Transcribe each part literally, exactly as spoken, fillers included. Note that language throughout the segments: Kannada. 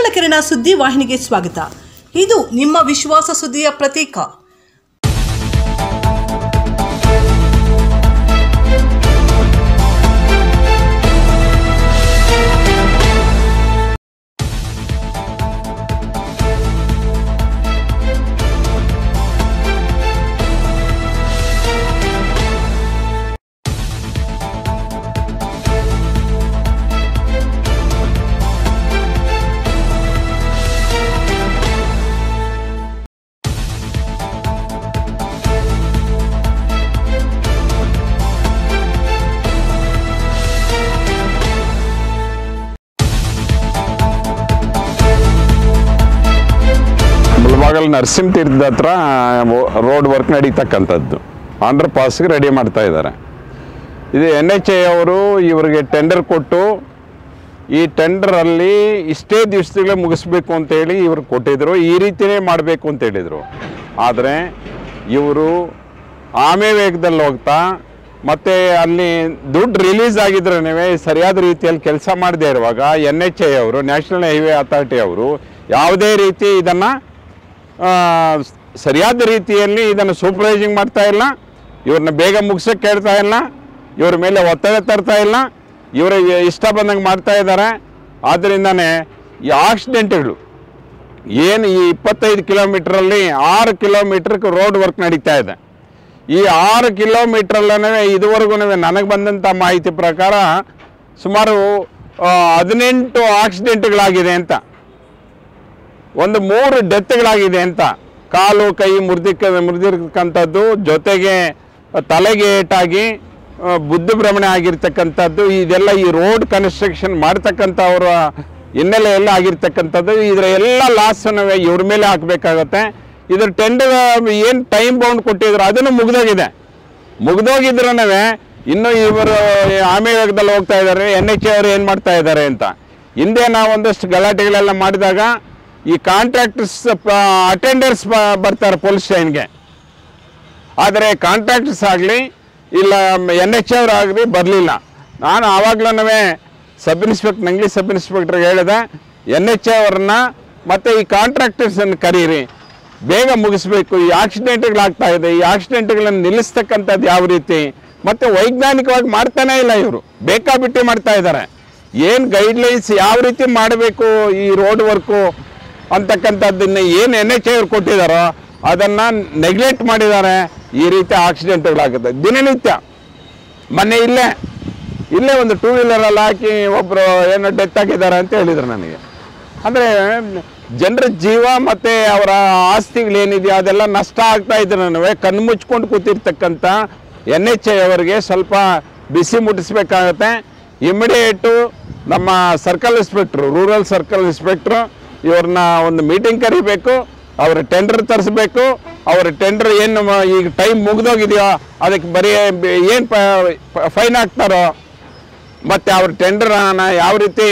ಕಿರಣ ಸುದ್ದಿ ವಾಹಿನಿಗೆ ಸ್ವಾಗತ. ಇದು ನಿಮ್ಮ ವಿಶ್ವಾಸ ಸುದ್ದಿಯ ಪ್ರತೀಕ. ಮುಳಬಾಗಿಲು ನರಸಿಂಹ ತೀರ್ಥದ ಹತ್ರ ರೋಡ್ ವರ್ಕ್ ನಡೀತಕ್ಕಂಥದ್ದು ಅಂಡರ್ ಪಾಸ್ಗೆ ರೆಡಿ ಮಾಡ್ತಾ ಇದ್ದಾರೆ. ಇದು ಎನ್ ಎಚ್ ಎ ಅವರು ಇವರಿಗೆ ಟೆಂಡರ್ ಕೊಟ್ಟು ಈ ಟೆಂಡರಲ್ಲಿ ಇಷ್ಟೇ ದಿವಸದಲ್ಲೇ ಮುಗಿಸ್ಬೇಕು ಅಂತೇಳಿ ಇವ್ರು ಕೊಟ್ಟಿದ್ರು, ಈ ರೀತಿಯೇ ಮಾಡಬೇಕು ಅಂತ ಹೇಳಿದರು. ಆದರೆ ಇವರು ಆಮೆ ವೇಗದಲ್ಲಿ ಹೋಗ್ತಾ ಮತ್ತು ಅಲ್ಲಿ ದುಡ್ಡು ರಿಲೀಸ್ ಆಗಿದ್ರೇ ಸರಿಯಾದ ರೀತಿಯಲ್ಲಿ ಕೆಲಸ ಮಾಡದೇ ಇರುವಾಗ ಎನ್ ಎಚ್ ಎ ಅವರು, ನ್ಯಾಷನಲ್ ಹೈವೇ ಅಥಾರಿಟಿ ಅವರು ಯಾವುದೇ ರೀತಿ ಇದನ್ನು ಸರಿಯಾದ ರೀತಿಯಲ್ಲಿ ಇದನ್ನು ಸೂಪರ್ವೈಸಿಂಗ್ ಮಾಡ್ತಾ ಇಲ್ಲ, ಇವ್ರನ್ನ ಬೇಗ ಮುಗಿಸೋಕ್ಕೆ ಕೇಳ್ತಾ ಇಲ್ಲ, ಇವ್ರ ಮೇಲೆ ಒತ್ತಡ ತರ್ತಾ ಇಲ್ಲ, ಇವರ ಇಷ್ಟ ಬಂದಂಗೆ ಮಾಡ್ತಾ ಇದ್ದಾರೆ. ಆದ್ದರಿಂದನೇ ಈ ಆಕ್ಸಿಡೆಂಟ್ಗಳು ಏನು ಈ ಇಪ್ಪತ್ತೈದು ಕಿಲೋಮೀಟ್ರಲ್ಲಿ ಆರು ಕಿಲೋಮೀಟ್ರಿಗೆ ರೋಡ್ ವರ್ಕ್ ನಡೀತಾ ಇದೆ. ಈ ಆರು ಕಿಲೋಮೀಟ್ರಲ್ಲೇ ಇದುವರೆಗೂ ನನಗೆ ಬಂದಂಥ ಮಾಹಿತಿ ಪ್ರಕಾರ ಸುಮಾರು ಹದಿನೆಂಟು ಆಕ್ಸಿಡೆಂಟ್ಗಳಾಗಿದೆ ಅಂತ, ಒಂದು ಮೂರು ಡೆತ್ಗಳಾಗಿದೆ ಅಂತ, ಕಾಲು ಕೈ ಮುರಿದಿಕ್ಕ ಮುರಿದಿರ್ತಕ್ಕಂಥದ್ದು, ಜೊತೆಗೆ ತಲೆಗೆ ಏಟಾಗಿ ಬುದ್ಧಿ ಭ್ರಮಣೆ ಆಗಿರ್ತಕ್ಕಂಥದ್ದು, ಇದೆಲ್ಲ ಈ ರೋಡ್ ಕನ್ಸ್ಟ್ರಕ್ಷನ್ ಮಾಡ್ತಕ್ಕಂಥವ್ರ ಹಿನ್ನೆಲೆಯಲ್ಲಿ ಆಗಿರ್ತಕ್ಕಂಥದ್ದು. ಇದರ ಎಲ್ಲ ಲಾಸನ್ನು ಇವ್ರ ಮೇಲೆ ಹಾಕಬೇಕಾಗತ್ತೆ. ಇದ್ರ ಟೆಂಡರ್ ಏನು ಟೈಮ್ ಬೌಂಡ್ ಕೊಟ್ಟಿದ್ರು ಅದನ್ನು ಮುಗಿದೋಗಿದೆ. ಮುಗಿದೋಗಿದ್ರೂ ಇನ್ನೂ ಇವರು ಆಮೆ ವೇಗದಲ್ಲಿ ಹೋಗ್ತಾ ಇದ್ದಾರೆ, ಎನ್ ಎಚ್ ಎ ಅವರು ಏನು ಮಾಡ್ತಾ ಇದ್ದಾರೆ ಅಂತ. ಹಿಂದೆ ನಾವು ಒಂದಷ್ಟು ಗಲಾಟೆಗಳೆಲ್ಲ ಮಾಡಿದಾಗ ಈ ಕಾಂಟ್ರಾಕ್ಟರ್ಸ್ ಅಟೆಂಡರ್ಸ್ ಬರ್ತಾರೆ ಪೊಲೀಸ್ ಸ್ಟೇಷನ್ಗೆ, ಆದರೆ ಕಾಂಟ್ರಾಕ್ಟರ್ಸ್ ಆಗಲಿ ಇಲ್ಲ ಎನ್ ಎಚ್ ಅವರಾಗಲಿ ಬರಲಿಲ್ಲ. ನಾನು ಆವಾಗಲೂ ಸಬ್ ಇನ್ಸ್ಪೆಕ್ಟರ್ ನಂಗ್ಲಿ ಸಬ್ ಇನ್ಸ್ಪೆಕ್ಟರ್ಗೆ ಹೇಳಿದೆ, ಎನ್ ಎಚ್ ಅವ್ರನ್ನ ಮತ್ತು ಈ ಕಾಂಟ್ರಾಕ್ಟರ್ಸನ್ನು ಕರೀರಿ, ಬೇಗ ಮುಗಿಸ್ಬೇಕು, ಈ ಆಕ್ಸಿಡೆಂಟ್ಗಳಾಗ್ತಾ ಇದೆ, ಈ ಆಕ್ಸಿಡೆಂಟ್ಗಳನ್ನು ನಿಲ್ಲಿಸ್ತಕ್ಕಂಥದ್ದು ಯಾವ ರೀತಿ, ಮತ್ತು ವೈಜ್ಞಾನಿಕವಾಗಿ ಮಾಡ್ತಾನೇ ಇಲ್ಲ ಇವರು, ಬೇಕಾಬಿಟ್ಟು ಮಾಡ್ತಾ ಇದ್ದಾರೆ. ಏನು ಗೈಡ್ಲೈನ್ಸ್ ಯಾವ ರೀತಿ ಮಾಡಬೇಕು ಈ ರೋಡ್ ವರ್ಕು ಅಂತಕ್ಕಂಥದ್ದನ್ನು ಏನು ಎನ್ ಎಚ್ ಅವ್ರು ಕೊಟ್ಟಿದ್ದಾರೋ ಅದನ್ನು ನೆಗ್ಲೆಕ್ಟ್ ಮಾಡಿದ್ದಾರೆ. ಈ ರೀತಿ ಆಕ್ಸಿಡೆಂಟ್ಗಳಾಗುತ್ತೆ ದಿನನಿತ್ಯ. ಮೊನ್ನೆ ಇಲ್ಲೇ ಇಲ್ಲೇ ಒಂದು ಟೂ ವೀಲರಲ್ಲಿ ಹಾಕಿ ಒಬ್ಬರು ಏನೋ ಡೆತ್ ಆಗಿದ್ದಾರೆ ಅಂತ ಹೇಳಿದರು ನನಗೆ. ಅಂದರೆ ಜನರ ಜೀವ ಮತ್ತು ಅವರ ಆಸ್ತಿಗಳೇನಿದೆಯೋ ಅದೆಲ್ಲ ನಷ್ಟ ಆಗ್ತಾ ಇದ್ರೆ ಕಣ್ಣು ಮುಚ್ಕೊಂಡು ಕೂತಿರ್ತಕ್ಕಂಥ ಎನ್ ಎಚ್ ಐ ಅವರಿಗೆ ಸ್ವಲ್ಪ ಬಿಸಿ ಮುಟ್ಟಿಸ್ಬೇಕಾಗತ್ತೆ. ಇಮಿಡಿಯೇಟು ನಮ್ಮ circle inspector, rural circle inspector ಇವ್ರನ್ನ ಒಂದು ಮೀಟಿಂಗ್ ಕರಿಬೇಕು, ಅವ್ರ ಟೆಂಡರ್ ತರಿಸ್ಬೇಕು. ಅವ್ರ ಟೆಂಡರ್ ಏನು ಈಗ ಟೈಮ್ ಮುಗಿದೋಗಿದೆಯೋ ಅದಕ್ಕೆ ಬರೀ ಏನು ಫೈನ್ ಹಾಕ್ತಾರೋ, ಮತ್ತು ಅವ್ರ ಟೆಂಡರನ್ನ ಯಾವ ರೀತಿ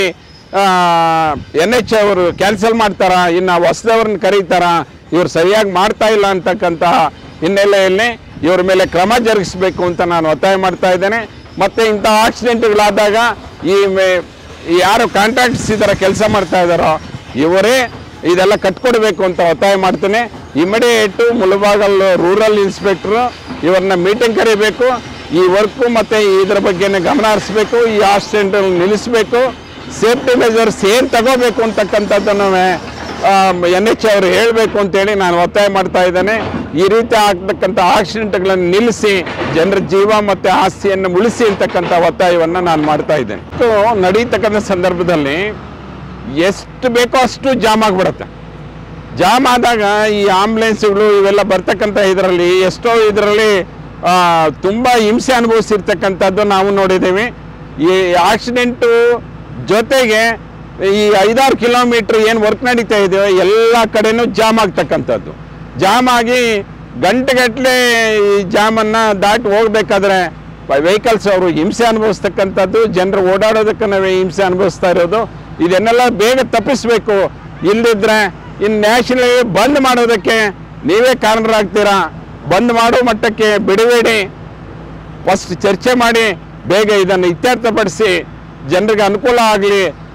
ಎನ್ ಎಚ್ ಅವರು ಕ್ಯಾನ್ಸಲ್ ಮಾಡ್ತಾರ, ಇನ್ನು ಹೊಸದವ್ರನ್ನ ಕರೀತಾರ, ಇವ್ರು ಸರಿಯಾಗಿ ಮಾಡ್ತಾ ಇಲ್ಲ ಅಂತಕ್ಕಂಥ ಹಿನ್ನೆಲೆಯಲ್ಲಿ ಇವ್ರ ಮೇಲೆ ಕ್ರಮ ಜರುಗಿಸಬೇಕು ಅಂತ ನಾನು ಒತ್ತಾಯ ಮಾಡ್ತಾ ಇದ್ದೇನೆ. ಮತ್ತು ಇಂಥ ಆಕ್ಸಿಡೆಂಟ್ಗಳಾದಾಗ ಈ ಯಾರು ಕಾಂಟ್ರಾಕ್ಟ್ಸ್ ಈ ಥರ ಕೆಲಸ ಮಾಡ್ತಾ ಇದ್ದಾರೋ ಇವರೇ ಇದೆಲ್ಲ ಕಟ್ಕೊಡ್ಬೇಕು ಅಂತ ಒತ್ತಾಯ ಮಾಡ್ತೇನೆ. ಇಮಿಡಿಯೇಟು ಮುಳಬಾಗಿಲು ರೂರಲ್ ಇನ್ಸ್ಪೆಕ್ಟ್ರು ಇವ್ರನ್ನ ಮೀಟಿಂಗ್ ಕರಿಬೇಕು, ಈ ವರ್ಕು ಮತ್ತು ಇದರ ಬಗ್ಗೆ ಗಮನ ಹರಿಸ್ಬೇಕು, ಈ ಆಕ್ಸಿಡೆಂಟ್ ನಿಲ್ಲಿಸಬೇಕು, ಸೇಫ್ಟಿ ಮೆಜರ್ಸ್ ಏನು ತಗೋಬೇಕು ಅಂತಕ್ಕಂಥದ್ದನ್ನು ಎನ್ ಎಚ್ ಅವರು ಹೇಳಬೇಕು ಅಂತೇಳಿ ನಾನು ಒತ್ತಾಯ ಮಾಡ್ತಾ ಇದ್ದೇನೆ. ಈ ರೀತಿ ಆಗ್ತಕ್ಕಂಥ ಆಕ್ಸಿಡೆಂಟ್ಗಳನ್ನು ನಿಲ್ಲಿಸಿ ಜನರ ಜೀವ ಮತ್ತು ಆಸ್ತಿಯನ್ನು ಉಳಿಸಿ ಅಂತಕ್ಕಂಥ ಒತ್ತಾಯವನ್ನು ನಾನು ಮಾಡ್ತಾ ಇದ್ದೇನೆ. ನಡೀತಕ್ಕಂಥ ಸಂದರ್ಭದಲ್ಲಿ ಎಷ್ಟು ಬೇಕೋ ಅಷ್ಟು ಜಾಮ್ ಆಗಿಬಿಡುತ್ತೆ. ಜಾಮ್ ಆದಾಗ ಈ ಆಂಬುಲೆನ್ಸ್ಗಳು ಇವೆಲ್ಲ ಬರ್ತಕ್ಕಂಥ ಇದರಲ್ಲಿ ಎಷ್ಟೋ ಇದರಲ್ಲಿ ತುಂಬ ಹಿಂಸೆ ಅನುಭವಿಸಿರ್ತಕ್ಕಂಥದ್ದು ನಾವು ನೋಡಿದ್ದೀವಿ. ಈ ಆಕ್ಸಿಡೆಂಟು ಜೊತೆಗೆ ಈ ಐದಾರು ಕಿಲೋಮೀಟ್ರ್ ಏನು ವರ್ಕ್ ನಡೀತಾ ಇದೆಯೋ ಎಲ್ಲ ಕಡೆನೂ ಜಾಮ್ ಆಗ್ತಕ್ಕಂಥದ್ದು. ಜಾಮ್ ಆಗಿ ಗಂಟೆಗಟ್ಟಲೆ ಈ ಜಾಮನ್ನು ದಾಟಿ ಹೋಗ್ಬೇಕಾದ್ರೆ ವೆಹಿಕಲ್ಸ್ ಅವರು ಹಿಂಸೆ ಅನುಭವಿಸ್ತಕ್ಕಂಥದ್ದು, ಜನರು ಓಡಾಡೋದಕ್ಕೆ ನಾವೇ ಹಿಂಸೆ ಅನುಭವಿಸ್ತಾ ಇರೋದು. ಇದನ್ನೆಲ್ಲ ಬೇಗ ತಪ್ಪಿಸಬೇಕು. ಇಲ್ಲದಿದ್ದರೆ ಇನ್ನು ನ್ಯಾಷನಲ್ ಹೈವೇ ಬಂದ್ ಮಾಡೋದಕ್ಕೆ ನೀವೇ ಕಾರಣರಾಗ್ತೀರಾ. ಬಂದ್ ಮಾಡೋ ಮಟ್ಟಕ್ಕೆ ಬಿಡಬೇಡಿ, ಫಸ್ಟ್ ಚರ್ಚೆ ಮಾಡಿ ಬೇಗ ಇದನ್ನು ಇತ್ಯರ್ಥಪಡಿಸಿ ಜನರಿಗೆ ಅನುಕೂಲ ಆಗಲಿ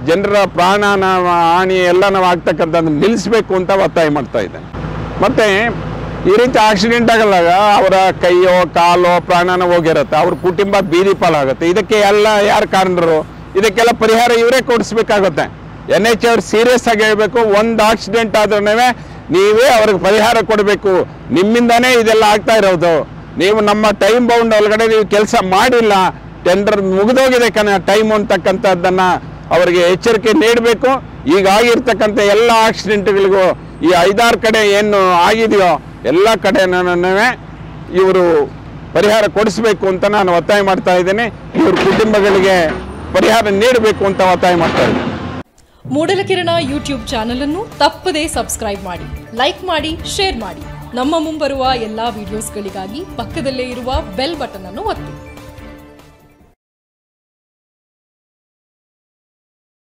ಜನರ ಪ್ರಾಣನ ಹಾನಿ ಎಲ್ಲನೂ ಆಗ್ತಕ್ಕಂಥದ್ದು ನಿಲ್ಲಿಸಬೇಕು ಅಂತ ಒತ್ತಾಯ ಮಾಡ್ತಾ ಇದ್ದೇನೆ. ಮತ್ತು ಈ ರೀತಿ ಆಕ್ಸಿಡೆಂಟ್ ಆಗಲಾಗ ಅವರ ಕೈಯೋ ಕಾಲೋ ಪ್ರಾಣನ ಹೋಗಿರುತ್ತೆ, ಅವ್ರ ಕುಟುಂಬ ಬೀದಿ ಪಾಲಾಗುತ್ತೆ. ಇದಕ್ಕೆ ಎಲ್ಲ ಯಾರು ಕಾರಣರು? ಇದಕ್ಕೆಲ್ಲ ಪರಿಹಾರ ಇವರೇ ಕೊಡಿಸ್ಬೇಕಾಗುತ್ತೆ. ಎನ್ ಎಚ್ ಅವ್ರು ಸೀರಿಯಸ್ ಆಗಿ ಹೇಳಬೇಕು, ಒಂದು ಆಕ್ಸಿಡೆಂಟ್ ಆದ್ರೂ ನೀವೇ ಅವ್ರಿಗೆ ಪರಿಹಾರ ಕೊಡಬೇಕು. ನಿಮ್ಮಿಂದಾನೇ ಇದೆಲ್ಲ ಆಗ್ತಾ ಇರೋದು. ನೀವು ನಮ್ಮ ಟೈಮ್ ಬೌಂಡ್ ಒಳಗಡೆ ನೀವು ಕೆಲಸ ಮಾಡಿಲ್ಲ, ಟೆಂಡರ್ ಮುಗಿದೋಗಿದೆ ಕಣ ಟೈಮ್ ಅಂತಕ್ಕಂಥದ್ದನ್ನು ಅವರಿಗೆ ಎಚ್ಚರಿಕೆ ನೀಡಬೇಕು. ಈಗ ಆಗಿರ್ತಕ್ಕಂಥ ಎಲ್ಲ ಆಕ್ಸಿಡೆಂಟ್ಗಳಿಗೂ ಈ ಐದಾರು ಕಡೆ ಏನು ಆಗಿದೆಯೋ ಎಲ್ಲ ಕಡೆನೂ ಇವರು ಪರಿಹಾರ ಕೊಡಿಸ್ಬೇಕು ಅಂತ ನಾನು ಒತ್ತಾಯ ಮಾಡ್ತಾ ಇದ್ದೇನೆ. ಇವ್ರ ಕುಟುಂಬಗಳಿಗೆ ಪರಿಹಾರ ನೀಡಬೇಕು ಅಂತ ಒತ್ತಾಯ ಮಾಡ್ತಾ ಇದ್ದೇನೆ. ಮೂಡಲಕಿರಣ ಯೂಟ್ಯೂಬ್ ಚಾನೆಲ್ ಅನ್ನು ತಪ್ಪದೇ ಸಬ್ಸ್ಕ್ರೈಬ್ ಮಾಡಿ, ಲೈಕ್ ಮಾಡಿ, ಶೇರ್ ಮಾಡಿ. ನಮ್ಮ ಮುಂಬರುವ ಎಲ್ಲಾ ವಿಡಿಯೋಸ್ಗಳಿಗಾಗಿ ಪಕ್ಕದಲ್ಲೇ ಇರುವ ಬೆಲ್ ಬಟನ್ ಅನ್ನು ಒತ್ತಿ.